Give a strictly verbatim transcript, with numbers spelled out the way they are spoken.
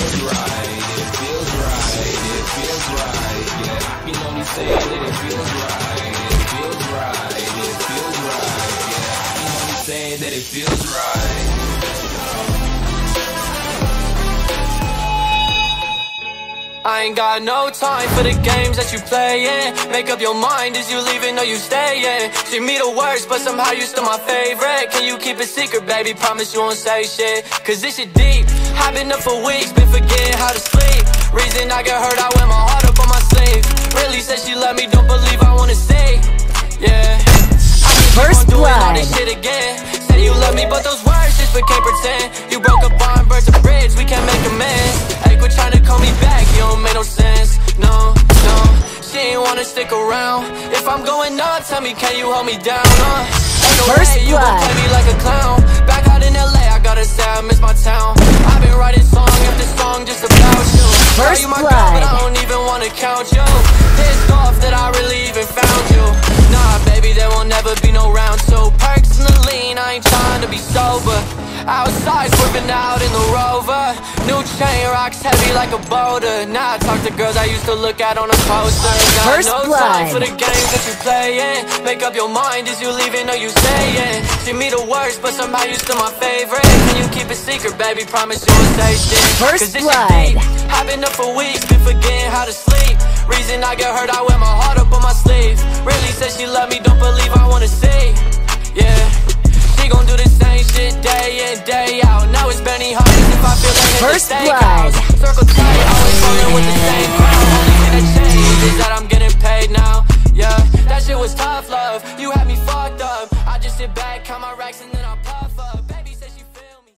feels right, it feels right, it feels right. Yeah, I can only say that it feels right, it feels right, it feels right. Yeah, I can only say that it feels right. I ain't got no time for the games that you playin'. Make up your mind, is you leaving or you stayin'? Treat me the worst, but somehow you still my favorite. Can you keep it secret, baby? Promise you won't say shit. Cause this shit deep, I've been up for weeks, been forgetting how to sleep. Reason I get hurt, I wear my heart up on my sleeve. Really said she love me, don't believe I wanna see. Yeah, I First doing all blood. this shit again. Say you love me, but those words just became pretend. You broke a bond, burnt a bridge, we can't make amends. Hey, quit trying to call me back, you don't make no sense. No, no, she ain't wanna stick around. If I'm going up, tell me, can you hold me down? Uh, ain't no First way you gon' blood. play me like a clown. Back out in L A, I gotta say I miss my town. I've been writing song after song just about you. First Now you my blood. girl, but I don't even wanna count you. Pissed off that I really even found you. Nah, baby, there will never be no round two. Perks in the lean, I ain't trying to be sober. Outside, swerving out in the Rover. New chain rocks heavy like a boulder. Now I talk to girls I used to look at on a poster. Got First no blood. time for the games that you playin'. Make up your mind, is you leaving or you stayin'? Treat me the worst, but somehow you still my favorite. Can you keep it secret, baby? Promise you won't say shit. First Cause this blood. shit deep, I've been up for weeks, been forgetting how to sleep. Reason I get hurt, I wear my heart up on my sleeve. Really said she love me, don't believe I wanna see. Yeah, she gon' do the same shit day in, day out. Now it's Benny Hunters if I feel like hit the First steakhouse. blood. Circle tight, always rolling with the same crowd. Only thing that changed is that I'm getting paid now. Yeah, that shit was tough love, you had me fucked up. I just sit back, count my racks and